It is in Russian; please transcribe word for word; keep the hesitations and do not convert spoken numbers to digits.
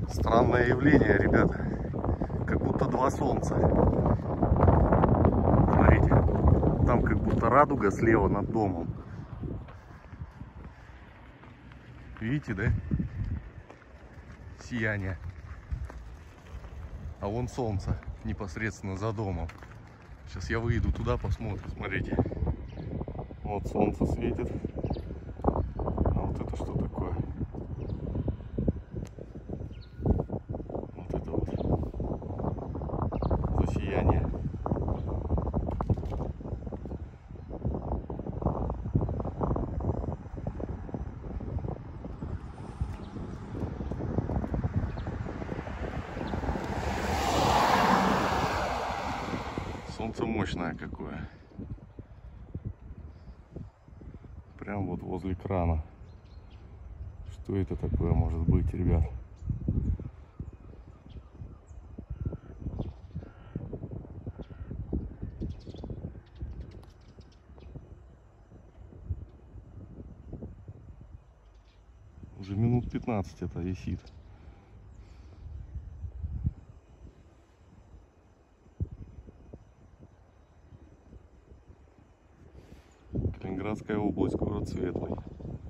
Странное явление, ребята. Как будто два солнца. Смотрите. Там как будто радуга слева над домом. Видите, да? Сияние. А вон солнце непосредственно за домом. Сейчас я выйду туда, посмотрю. Смотрите. Вот солнце светит. А вот это что такое? Вот это вот за сияние. Солнце мощное какое. Прям вот возле крана. Что это такое может быть, ребят? Уже минут пятнадцать это висит. Калининградская область, город Светлый.